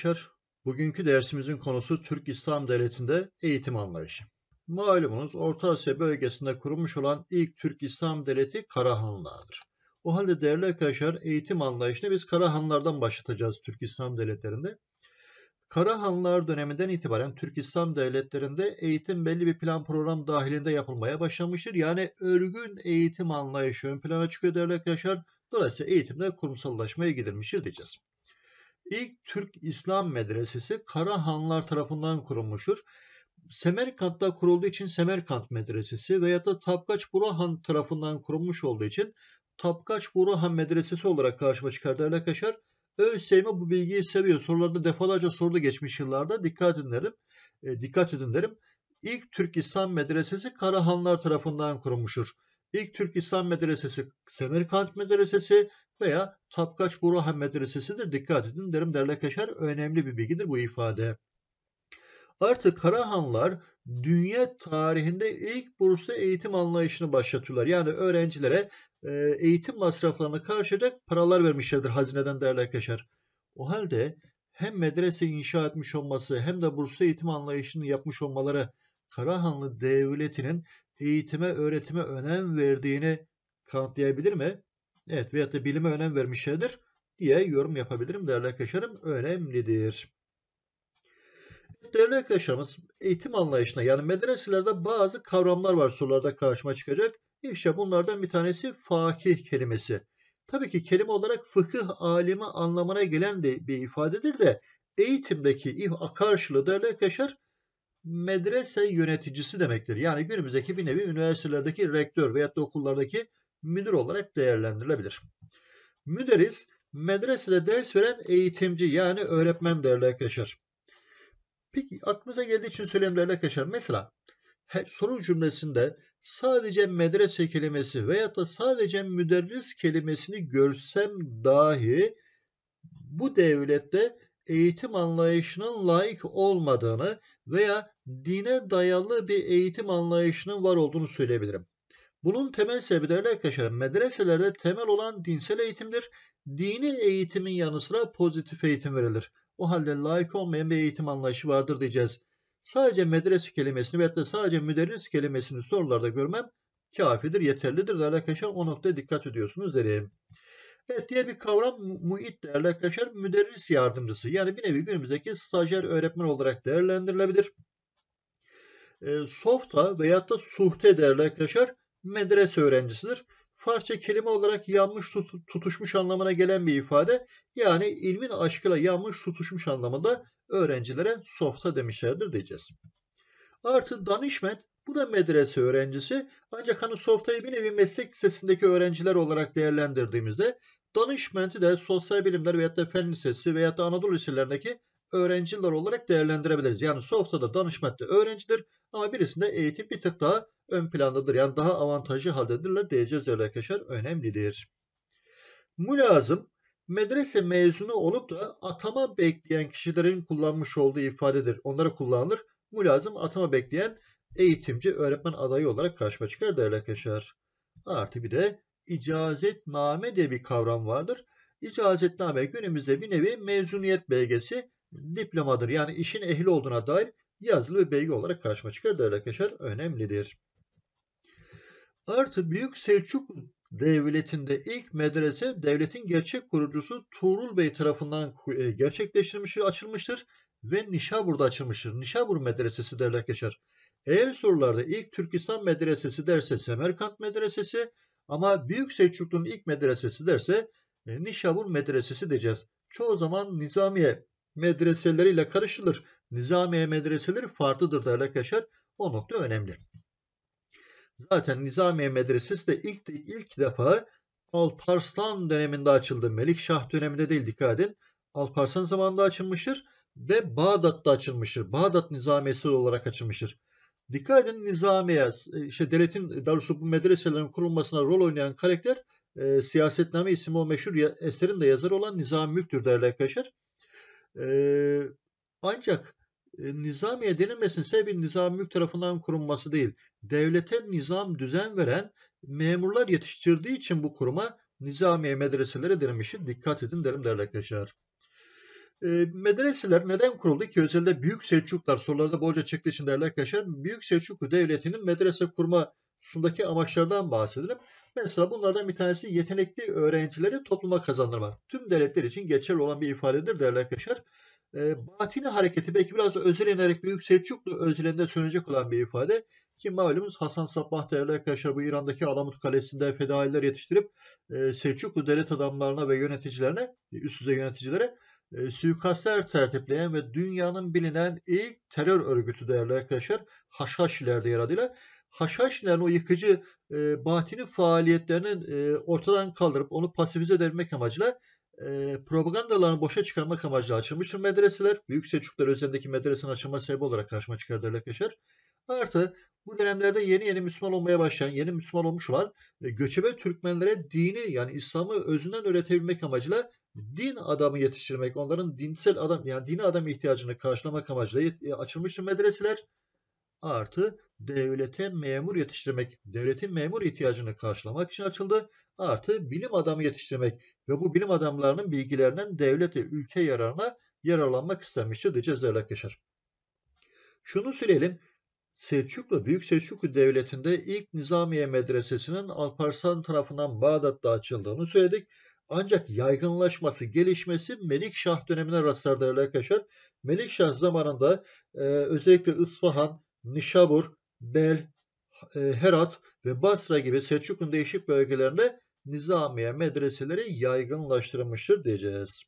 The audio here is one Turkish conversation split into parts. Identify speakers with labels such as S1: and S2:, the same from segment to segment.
S1: arkadaşlar, bugünkü dersimizin konusu Türk İslam Devleti'nde eğitim anlayışı. Malumunuz Orta Asya bölgesinde kurulmuş olan ilk Türk İslam Devleti Karahanlılardır. O halde değerli arkadaşlar eğitim anlayışını biz Karahanlılardan başlatacağız Türk İslam Devletleri'nde. Karahanlılar döneminden itibaren Türk İslam Devletlerinde eğitim belli bir plan program dahilinde yapılmaya başlamıştır. Yani örgün eğitim anlayışı ön plana çıkıyor değerli arkadaşlar. Dolayısıyla eğitimde kurumsallaşmaya gidilmiştir diyeceğiz. İlk Türk İslam Medresesi Karahanlılar tarafından kurulmuştur. Semerkant'ta kurulduğu için Semerkant Medresesi veya da Tapkaç Burhan tarafından kurulmuş olduğu için Tapkaç Burhan Medresesi olarak karşıma çıkar değerli arkadaşlar. ÖSYM bu bilgiyi seviyor. Sorularda defalarca sordu geçmiş yıllarda. Dikkat edin derim. İlk Türk İslam Medresesi Karahanlılar tarafından kurulmuştur. İlk Türk İslam Medresesi Semerkant Medresesi veya Tapkaç Burhan Medresesi'dir. Dikkat edin derim değerli arkadaşlar. Önemli bir bilgidir bu ifade. Artık Karahanlılar dünya tarihinde ilk burslu eğitim anlayışını başlatıyorlar. Yani öğrencilere eğitim masraflarını karşılayacak paralar vermişlerdir hazineden değerli arkadaşlar. O halde hem medrese inşa etmiş olması hem de burslu eğitim anlayışını yapmış olmaları Karahanlı Devleti'nin eğitime, öğretime önem verdiğini kanıtlayabilir mi? Evet, veyahut da bilime önem vermişlerdir diye yorum yapabilirim değerli arkadaşlarım. Önemlidir. Değerli arkadaşlarımız eğitim anlayışına yani medreselerde bazı kavramlar var sorularda karşıma çıkacak. İşte bunlardan bir tanesi fakih kelimesi. Tabii ki kelime olarak fıkıh alimi anlamına gelen de bir ifadedir de eğitimdeki karşılığı değerli arkadaşlar medrese yöneticisi demektir. Yani günümüzdeki bir nevi üniversitelerdeki rektör veyahut da okullardaki müdür olarak değerlendirilebilir. Müderris medresede ders veren eğitimci yani öğretmen değerli arkadaşlar. Peki aklınıza geldiği için söyleyeyim değerli arkadaşlar. Mesela soru cümlesinde sadece medrese kelimesi veyahut da sadece müderris kelimesini görsem dahi bu devlette eğitim anlayışının layık olmadığını veya dine dayalı bir eğitim anlayışının var olduğunu söyleyebilirim. Bunun temel sebebi değerli arkadaşlar medreselerde temel olan dinsel eğitimdir. Dini eğitimin yanı sıra pozitif eğitim verilir. O halde layık olmayan bir eğitim anlayışı vardır diyeceğiz. Sadece medrese kelimesini veyahut da sadece müderris kelimesini sorularda görmem kafidir, yeterlidir değerli arkadaşlar. O noktaya dikkat ediyorsunuz derim. Evet, diğer bir kavram muit değerli arkadaşlar. Müderris yardımcısı. Yani bir nevi günümüzdeki stajyer öğretmen olarak değerlendirilebilir. Softa veyahut da suhte değerli arkadaşlar medrese öğrencisidir. Farsça kelime olarak yanmış tutuşmuş anlamına gelen bir ifade. Yani ilmin aşkıyla yanmış tutuşmuş anlamında öğrencilere softa demişlerdir diyeceğiz. Artı danışment bu da medrese öğrencisi. Ancak hani softayı bir nevi meslek lisesindeki öğrenciler olarak değerlendirdiğimizde danışmenti de sosyal bilimler veyahut da fen lisesi veyahut da Anadolu liselerindeki öğrenciler olarak değerlendirebiliriz. Yani softada danışmentte öğrencidir ama birisinde eğitim bir tık daha ön plandadır. Yani daha avantajlı haldedirler diyeceğiz arkadaşlar. Önemlidir. Mülazım medrese mezunu olup da atama bekleyen kişilerin kullanmış olduğu ifadedir. Onlara kullanılır. Mülazım atama bekleyen eğitimci, öğretmen adayı olarak karşıma çıkar değerli arkadaşlar. Artı bir de icazetname diye bir kavram vardır. İcazetname günümüzde bir nevi mezuniyet belgesi, diplomadır. Yani işin ehli olduğuna dair yazılı bir belge olarak karşıma çıkar değerli arkadaşlar. Önemlidir. Artı Büyük Selçuklu Devleti'nde ilk medrese devletin gerçek kurucusu Tuğrul Bey tarafından gerçekleştirilmiştir, açılmıştır ve Nişabur'da açılmıştır. Nişabur Medresesi değerli arkadaşlar. Eğer sorularda ilk Türk İslam Medresesi derse Semerkant Medresesi ama Büyük Selçuklu'nun ilk medresesi derse Nişabur Medresesi diyeceğiz. Çoğu zaman Nizamiye medreseleriyle karışılır. Nizamiye medreseleri farklıdır değerli arkadaşlar. O nokta önemli. Zaten Nizamiye Medresesi de ilk defa Alparslan döneminde açıldı. Melikşah döneminde değil dikkat edin. Alparslan zamanında açılmıştır ve Bağdat'ta açılmıştır. Bağdat Nizamiyesi olarak açılmıştır. Dikkat edin Nizamiye, işte devletin bu medreselerin kurulmasına rol oynayan karakter Siyasetname isimli o meşhur eserin de yazarı olan Nizami Mülk'tür değerli arkadaşlar. Ancak Nizamiye denilmesinin sebebi Nizami Mülk tarafından kurulması değil. Devlete nizam düzen veren memurlar yetiştirdiği için bu kuruma Nizamiye medreseleri denilmiştir. Dikkat edin derim değerli arkadaşlar. Medreseler neden kuruldu ki? Özellikle Büyük Selçuklular sorularda bolca çıktığı için değerli arkadaşlar. Büyük Selçuklu Devleti'nin medrese kurmasındaki amaçlardan bahsedelim. Mesela bunlardan bir tanesi yetenekli öğrencileri topluma kazandırmak. Tüm devletler için geçerli olan bir ifadedir değerli arkadaşlar. Batini hareketi belki biraz özelenerek Büyük Selçuklu özelinde söylenecek olan bir ifade. Ki malumunuz Hasan Sabbah değerli arkadaşlar bu İran'daki Alamut Kalesi'nde fedailer yetiştirip Selçuklu devlet adamlarına ve yöneticilerine, üst düzey yöneticilere suikastler tertipleyen ve dünyanın bilinen ilk terör örgütü değerli arkadaşlar Haşhaşiler'de yer adıyla. Haşhaşilerin o yıkıcı batini faaliyetlerinin ortadan kaldırıp onu pasifize edilmek amacıyla propagandalarını boşa çıkarmak amacıyla açılmıştır medreseler. Büyük Selçuklular üzerindeki medresenin açılma sebebi olarak karşıma çıkar değerli arkadaşlar. Artı bu dönemlerde yeni Müslüman olmaya başlayan, yeni Müslüman olmuş olan göçebe Türkmenlere dini yani İslam'ı özünden öğretebilmek amacıyla din adamı yetiştirmek, onların dinsel adam yani dini adam ihtiyacını karşılamak amacıyla açılmıştır medreseler. Artı devlete memur yetiştirmek, devletin memur ihtiyacını karşılamak için açıldı. Artı bilim adamı yetiştirmek ve bu bilim adamlarının bilgilerinden devlet ve ülke yararına yararlanmak istenmiştir diyeceğiz değerli arkadaşlar. Şunu söyleyelim. Büyük Selçuklu Devleti'nde ilk Nizamiye Medresesi'nin Alparslan tarafından Bağdat'ta açıldığını söyledik. Ancak yaygınlaşması, gelişmesi Melikşah dönemine rastlar değerli arkadaşlar. Melikşah zamanında özellikle İsfahan, Nişabur, Bel, Herat ve Basra gibi Selçuklu'nun değişik bölgelerinde Nizamiye medreseleri yaygınlaştırılmıştır diyeceğiz.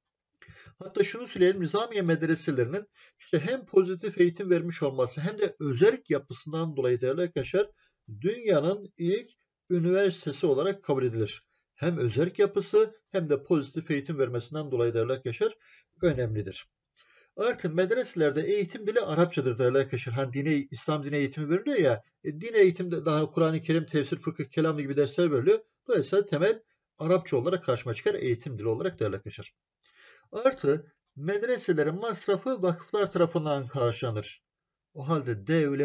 S1: Hatta şunu söyleyelim, Nizamiye medreselerinin işte hem pozitif eğitim vermiş olması hem de özerk yapısından dolayı değerli arkadaşlar dünyanın ilk üniversitesi olarak kabul edilir. Hem özerk yapısı hem de pozitif eğitim vermesinden dolayı değerli arkadaşlar önemlidir. Artı medreselerde eğitim dili Arapçadır değerli arkadaşlar. Hani İslam dini eğitimi veriliyor ya, din eğitimde daha Kur'an-ı Kerim, tefsir, fıkıh, kelam gibi dersler veriliyor. Dolayısıyla temel Arapça olarak karşıma çıkar eğitim dili olarak değerli arkadaşlar. Artı medreselerin masrafı vakıflar tarafından karşılanır. O halde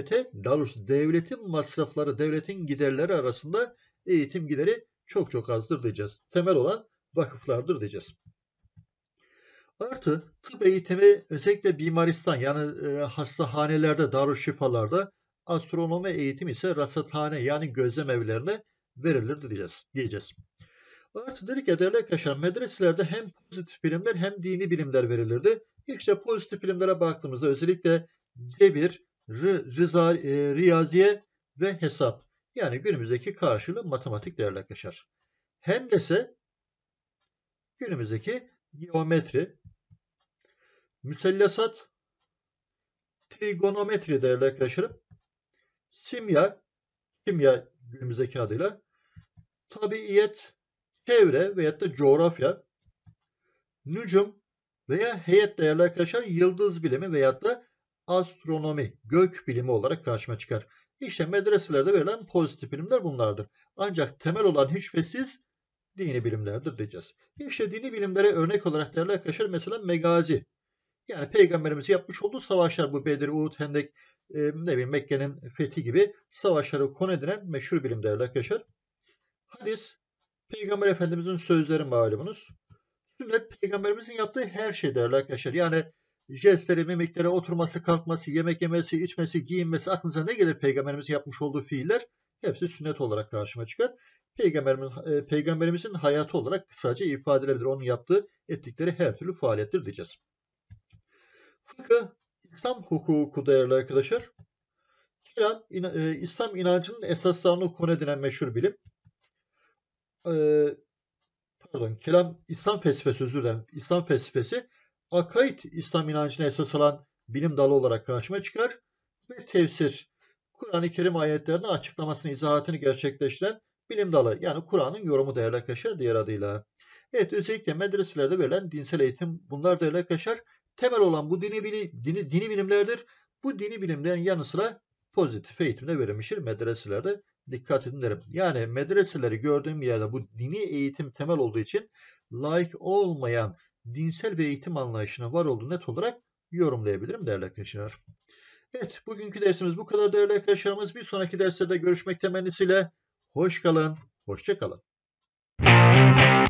S1: devletin masrafları, devletin giderleri arasında eğitim gideri çok azdır diyeceğiz. Temel olan vakıflardır diyeceğiz. Artı tıp eğitimi özellikle mimaristan yani hastahanelerde, darüşşifalarda, astronomi eğitimi ise rasathane yani gözlem evlerine verilir diyeceğiz. Artı dedik ya değerli arkadaşlar medreselerde hem pozitif bilimler hem dini bilimler verilirdi. İşte pozitif bilimlere baktığımızda özellikle cebir, riyaziye ve hesap yani günümüzdeki karşılığı matematik değerli arkadaşlar. Hendese günümüzdeki geometri, müsellasat, trigonometri değerli arkadaşlarım, kimya günümüzdeki adıyla, tabiiyet, çevre veyahut da coğrafya, nücum veya heyet değerli arkadaşlar yıldız bilimi veyahut da astronomi, gök bilimi olarak karşıma çıkar. İşte medreselerde verilen pozitif bilimler bunlardır. Ancak temel olan hiç şüphesiz dini bilimlerdir diyeceğiz. İşte dini bilimlere örnek olarak değerli arkadaşlar mesela megazi. Yani Peygamberimiz yapmış olduğu savaşlar bu Bedir, Uhud, Hendek, Mekke'nin fethi gibi savaşları konu edilen meşhur bilim değerli arkadaşlar. Hadis, Peygamber Efendimizin sözleri malumunuz. Sünnet, Peygamberimizin yaptığı her şey değerli arkadaşlar. Yani jestleri, mimikleri, oturması, kalkması, yemek yemesi, içmesi, giyinmesi aklınıza ne gelir Peygamberimizin yapmış olduğu fiiller? Hepsi sünnet olarak karşıma çıkar. Peygamberimizin hayatı olarak kısaca ifade edilebilir. Onun yaptığı, ettikleri her türlü faaliyettir diyeceğiz. Fıkıh, İslam hukuku değerli arkadaşlar. İslam inancının esaslarını konu edilen meşhur bilim. İslam felsefesi özür dilerim. İslam felsefesi akaid İslam inancına esas alan bilim dalı olarak karşıma çıkar ve tefsir Kur'an-ı Kerim ayetlerinin açıklamasını, izahatını gerçekleştiren bilim dalı. Yani Kur'an'ın yorumu değerli arkadaşlar diğer adıyla. Evet özellikle medreselerde verilen dinsel eğitim bunlar değerli arkadaşlar. Temel olan bu dini bilimlerdir. Bu dini bilimlerin yanı sıra pozitif eğitimde verilmiştir medreselerde. Dikkat edin derim. Yani medreseleri gördüğüm yerde bu dini eğitim temel olduğu için laik olmayan dinsel bir eğitim anlayışına var olduğu net olarak yorumlayabilirim değerli arkadaşlar. Evet bugünkü dersimiz bu kadar değerli arkadaşlarımız. Bir sonraki derslerde görüşmek temennisiyle hoş kalın, hoşça kalın.